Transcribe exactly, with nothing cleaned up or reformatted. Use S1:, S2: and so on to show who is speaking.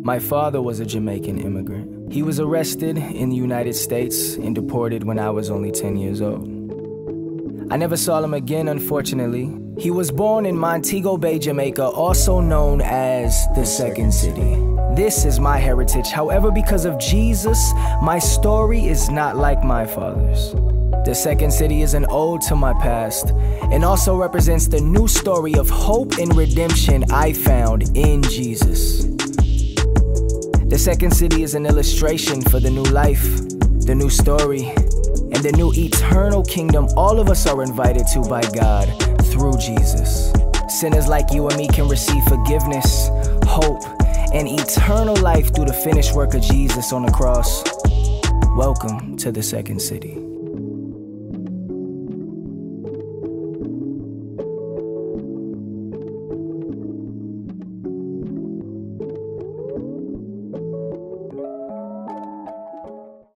S1: My father was a Jamaican immigrant. He was arrested in the United States and deported when I was only ten years old. I never saw him again, unfortunately. He was born in Montego Bay, Jamaica, also known as the Second City. This is my heritage. However, because of Jesus, my story is not like my father's. The Second City is an ode to my past and also represents the new story of hope and redemption I found in Jesus. The Second City is an illustration for the new life, the new story, and the new eternal kingdom all of us are invited to by God through Jesus. Sinners like you and me can receive forgiveness, hope, and eternal life through the finished work of Jesus on the cross. Welcome to the Second City.